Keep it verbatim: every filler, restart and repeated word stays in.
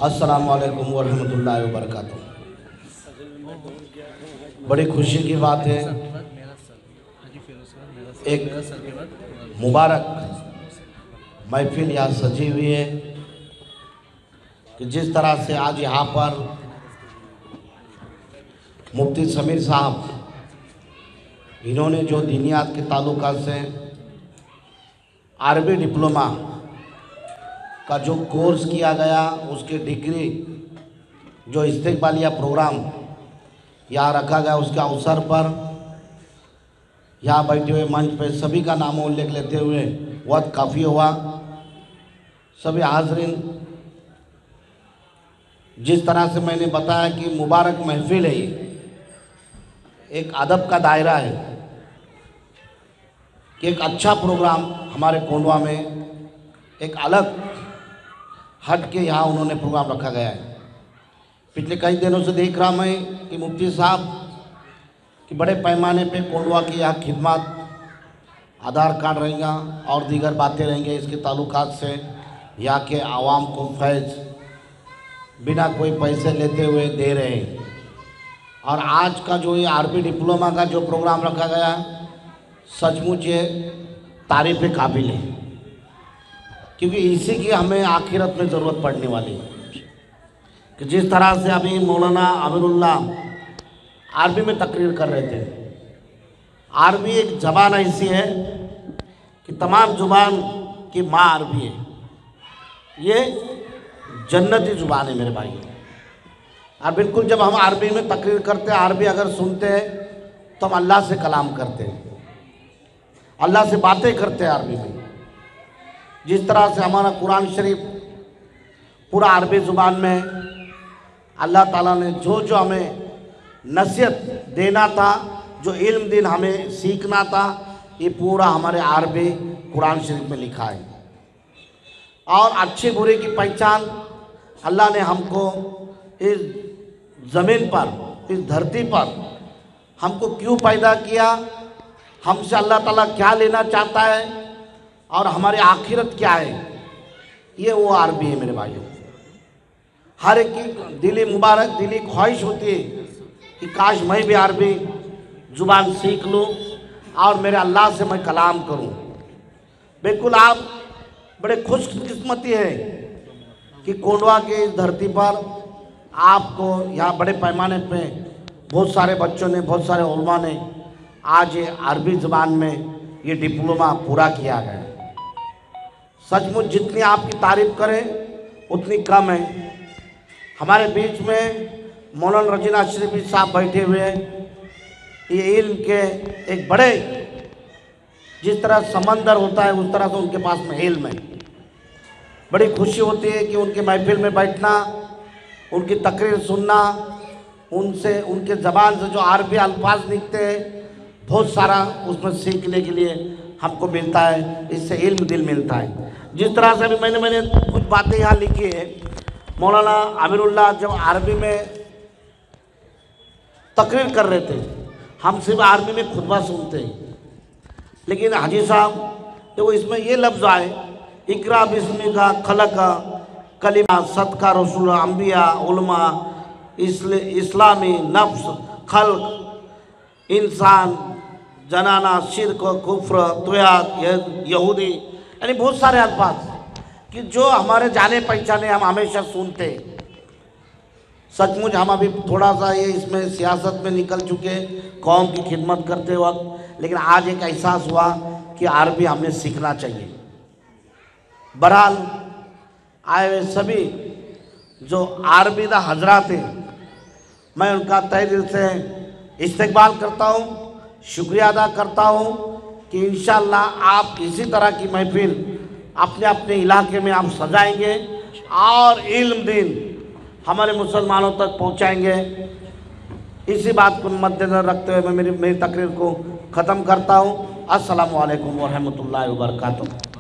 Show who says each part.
Speaker 1: अस्सलामु अलैकुम वरहमतुल्लाहि वबरकातुहू। बड़ी खुशी की बात है, एक मुबारक महफिल यहाँ सजी हुई है कि जिस तरह से आज यहाँ पर मुफ्ती समीर साहब इन्होंने जो दीनियात के ताल्लुकात से अरबी डिप्लोमा का जो कोर्स किया गया, उसके डिग्री जो इस्तेकबालिया प्रोग्राम यहाँ रखा गया, उसके अवसर पर यहाँ बैठे हुए मंच पर सभी का नाम उल्लेख लेते हुए वक्त काफ़ी हुआ। सभी हाज़रीन, जिस तरह से मैंने बताया कि मुबारक महफिल है, ये एक अदब का दायरा है कि एक अच्छा प्रोग्राम हमारे कोंडवा में एक अलग हट के यहाँ उन्होंने प्रोग्राम रखा गया है। पिछले कई दिनों से देख रहा मैं कि मुफ्ती साहब कि बड़े पैमाने पे कोंडवा की यहाँ खिदमत, आधार कार्ड रहेगा और दीगर बातें रहेंगे, इसके ताल्लुकात से यहाँ के आवाम को फैज़ बिना कोई पैसे लेते हुए दे रहे हैं। और आज का जो ये अरबी डिप्लोमा का जो प्रोग्राम रखा गया, सचमुच ये तारीफ़ काबिल है, क्योंकि इसी की हमें आखिरत में ज़रूरत पड़ने वाली है। कि जिस तरह से अभी मौलाना अमीरुल्लाह अरबी में तकरीर कर रहे थे, अरबी एक ज़बान ऐसी है कि तमाम ज़ुबान की माँ अरबी है। ये जन्नती ज़ुबान है मेरे भाई। और बिल्कुल जब हम अरबी में तकरीर करते हैं, अरबी अगर सुनते हैं तो हम अल्लाह से कलाम करते हैं, अल्लाह से बातें करते हैं अरबी में। जिस तरह से हमारा कुरान शरीफ पूरा अरबी ज़ुबान में, अल्लाह ताला ने जो जो हमें नसीहत देना था, जो इल्म दिन हमें सीखना था, ये पूरा हमारे अरबी कुरान शरीफ में लिखा है। और अच्छे बुरे की पहचान अल्लाह ने हमको इस ज़मीन पर, इस धरती पर हमको क्यों पैदा किया, हमसे अल्लाह ताला क्या लेना चाहता है और हमारी आखिरत क्या है, ये वो अरबी है मेरे भाइयों। हर एक की दिली मुबारक दिली ख्वाहिश होती है कि काश मैं भी अरबी ज़ुबान सीख लूँ और मेरे अल्लाह से मैं कलाम करूँ। बिल्कुल आप बड़े खुशकिस्मती है कि कोंडवा के इस धरती पर आपको यहाँ बड़े पैमाने पे बहुत सारे बच्चों ने, बहुत सारे उलमा ने आज ये अरबी ज़ुबान में ये डिप्लोमा पूरा किया गया। सचमुच जितनी आपकी तारीफ़ करें उतनी कम है। हमारे बीच में मौलाना रजीना शरीफी साहब बैठे हुए हैं, ये इल्म के एक बड़े, जिस तरह समंदर होता है उस तरह से उनके पास में इल्म है। बड़ी खुशी होती है कि उनके महफिल में बैठना, उनकी तकरीर सुनना, उनसे उनके ज़बान से जो अरबी अल्फाज निकलते हैं, बहुत सारा उसमें सीखने के लिए हमको मिलता है, इससे इल्म दिल मिलता है। जिस तरह से अभी मैंने मैंने कुछ बातें यहाँ लिखी है, मौलाना अमीरुल्लाह जब अरबी में तकरीर कर रहे थे, हम सिर्फ अरबी में खुतबा सुनते हैं, लेकिन हाजी साहब तो इसमें ये लफ्ज़ आए, इकरा बिस्मिका खलका कलिमा सदका रसूल अंबिया उलमा इस्लामी नफ्स खल्क इंसान जनाना शिरक कुफ्र तुयात यहूदी, यानी बहुत सारे अल्फाज कि जो हमारे जाने पहचाने हम हमेशा सुनते। सचमुच हम अभी थोड़ा सा ये इसमें सियासत में निकल चुके कौम की खिदमत करते वक्त, लेकिन आज एक एहसास हुआ कि अरबी हमें सीखना चाहिए। बहरहाल आए हुए सभी जो अरबी दा हजरात हैं, मैं उनका तहे दिल से इस्तकबाल करता हूँ, शुक्रिया अदा करता हूँ कि इंशाअल्लाह आप इसी तरह की महफिल अपने अपने इलाके में आप सजाएंगे और इल्म दिन हमारे मुसलमानों तक पहुँचाएंगे। इसी बात को मद्देनज़र रखते हुए मैं मेरी मेरी तकरीर को ख़त्म करता हूँ। अस्सलामु अलैकुम वरहमतुल्लाहि वबरकातुहू।